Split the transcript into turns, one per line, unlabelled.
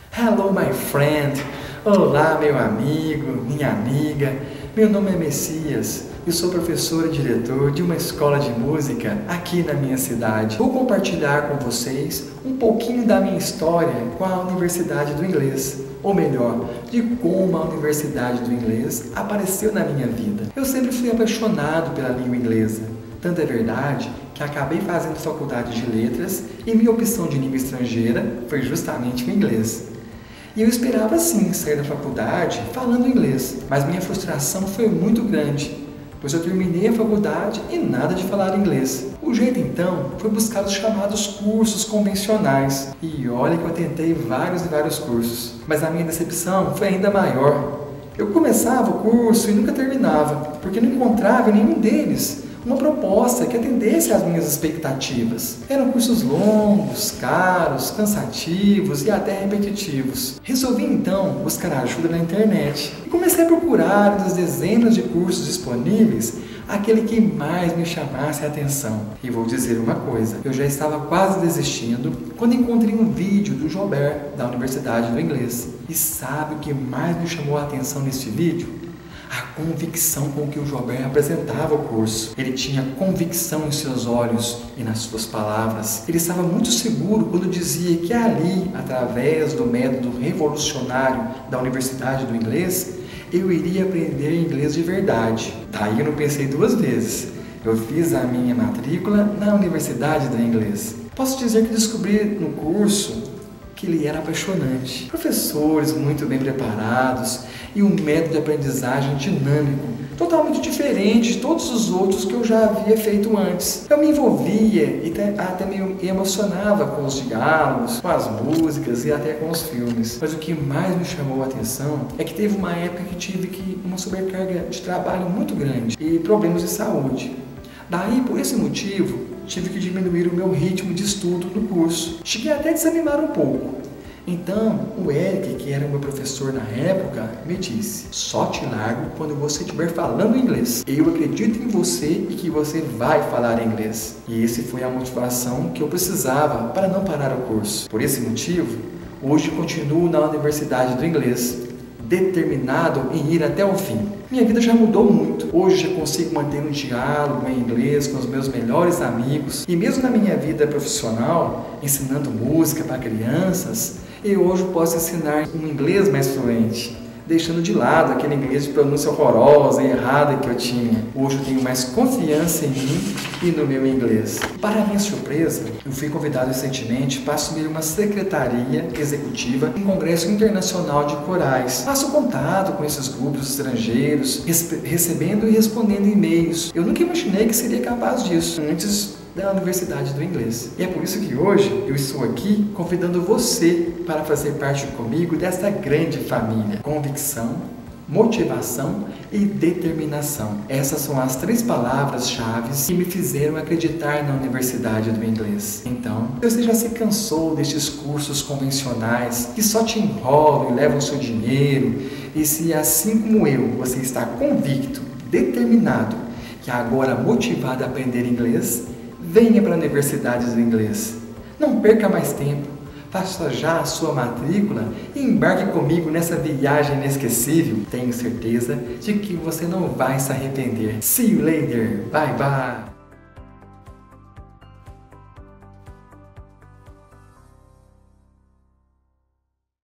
Hello, my friend. Olá, meu amigo, minha amiga. Meu nome é Messias. Eu sou professor e diretor de uma escola de música aqui na minha cidade. Vou compartilhar com vocês um pouquinho da minha história com a Universidade do Inglês. Ou melhor, de como a Universidade do Inglês apareceu na minha vida. Eu sempre fui apaixonado pela língua inglesa. Tanto é verdade que acabei fazendo faculdade de letras e minha opção de língua estrangeira foi justamente o inglês. E eu esperava sim sair da faculdade falando inglês, mas minha frustração foi muito grande, pois eu terminei a faculdade e nada de falar inglês. O jeito então foi buscar os chamados cursos convencionais. E olha que eu tentei vários e vários cursos, mas a minha decepção foi ainda maior. Eu começava o curso e nunca terminava, porque não encontrava em nenhum deles uma proposta que atendesse às minhas expectativas. Eram cursos longos, caros, cansativos e até repetitivos. Resolvi então buscar ajuda na internet e comecei a procurar das dezenas de cursos disponíveis aquele que mais me chamasse a atenção. E vou dizer uma coisa, eu já estava quase desistindo quando encontrei um vídeo do Joubert, da Universidade do Inglês. E sabe o que mais me chamou a atenção nesse vídeo? A convicção com que o Joubert apresentava o curso. Ele tinha convicção em seus olhos e nas suas palavras. Ele estava muito seguro quando dizia que ali, através do método revolucionário da Universidade do Inglês, eu iria aprender inglês de verdade. Daí eu não pensei duas vezes. Eu fiz a minha matrícula na Universidade do Inglês. Posso dizer que descobri no curso que ele era apaixonante. Professores muito bem preparados e um método de aprendizagem dinâmico, totalmente diferente de todos os outros que eu já havia feito antes. Eu me envolvia e até me emocionava com os diálogos, com as músicas e até com os filmes. Mas o que mais me chamou a atenção é que teve uma época que tive uma sobrecarga de trabalho muito grande e problemas de saúde. Daí, por esse motivo, tive que diminuir o meu ritmo de estudo no curso. Cheguei até a desanimar um pouco. Então, o Eric, que era meu professor na época, me disse: só te largo quando você estiver falando inglês. Eu acredito em você e que você vai falar inglês. E essa foi a motivação que eu precisava para não parar o curso. Por esse motivo, hoje continuo na Universidade do Inglês, determinado em ir até o fim. Minha vida já mudou muito. Hoje já consigo manter um diálogo em inglês com os meus melhores amigos. E mesmo na minha vida profissional, ensinando música para crianças, eu hoje posso ensinar um inglês mais fluente, deixando de lado aquele inglês de pronúncia horrorosa e errada que eu tinha. Hoje eu tenho mais confiança em mim e no meu inglês. Para minha surpresa, eu fui convidado recentemente para assumir uma secretaria executiva em um congresso internacional de corais. Faço contato com esses grupos estrangeiros, recebendo e respondendo e-mails. Eu nunca imaginei que seria capaz disso antes da Universidade do Inglês. E é por isso que hoje eu estou aqui convidando você para fazer parte comigo desta grande família. Convicção, motivação e determinação. Essas são as três palavras-chave que me fizeram acreditar na Universidade do Inglês. Então, se você já se cansou destes cursos convencionais que só te enrolam e levam o seu dinheiro, e se assim como eu, você está convicto, determinado e agora motivado a aprender inglês, venha para a Universidade do Inglês. Não perca mais tempo. Faça já a sua matrícula e embarque comigo nessa viagem inesquecível. Tenho certeza de que você não vai se arrepender. See you later. Bye bye.